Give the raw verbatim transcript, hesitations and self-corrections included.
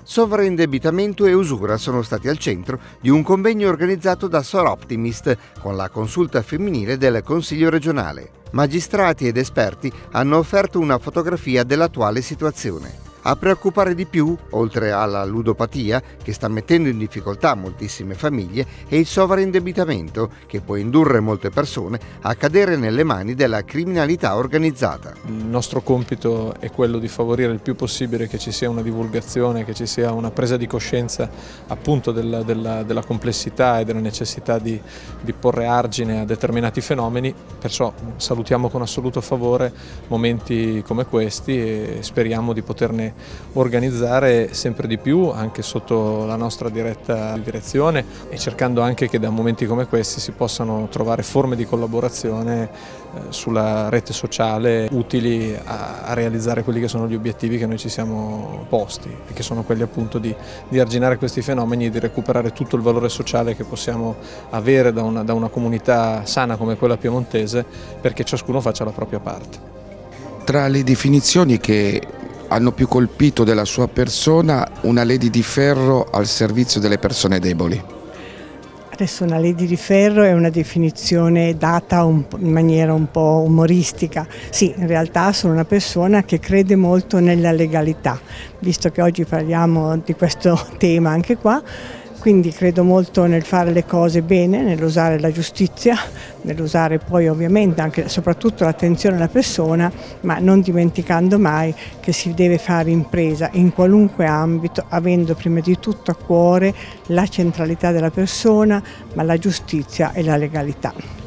Sovraindebitamento e usura sono stati al centro di un convegno organizzato da Sor Optimist con la consulta femminile del Consiglio regionale. Magistrati ed esperti hanno offerto una fotografia dell'attuale situazione. A preoccupare di più, oltre alla ludopatia, che sta mettendo in difficoltà moltissime famiglie, è il sovraindebitamento, che può indurre molte persone a cadere nelle mani della criminalità organizzata. Il nostro compito è quello di favorire il più possibile che ci sia una divulgazione, che ci sia una presa di coscienza appunto della, della, della complessità e della necessità di, di porre argine a determinati fenomeni, perciò salutiamo con assoluto favore momenti come questi e speriamo di poterne organizzare sempre di più anche sotto la nostra diretta direzione e cercando anche che da momenti come questi si possano trovare forme di collaborazione eh, sulla rete sociale utili a, a realizzare quelli che sono gli obiettivi che noi ci siamo posti e che sono quelli appunto di, di arginare questi fenomeni e di recuperare tutto il valore sociale che possiamo avere da una, da una comunità sana come quella piemontese, perché ciascuno faccia la propria parte. Tra le definizioni che hanno più colpito della sua persona, una Lady di ferro al servizio delle persone deboli. Adesso una Lady di ferro è una definizione data un in maniera un po' umoristica. Sì, in realtà sono una persona che crede molto nella legalità, visto che oggi parliamo di questo tema anche qua. Quindi credo molto nel fare le cose bene, nell'usare la giustizia, nell'usare poi ovviamente anche soprattutto l'attenzione alla persona, ma non dimenticando mai che si deve fare impresa in qualunque ambito, avendo prima di tutto a cuore la centralità della persona, ma la giustizia e la legalità.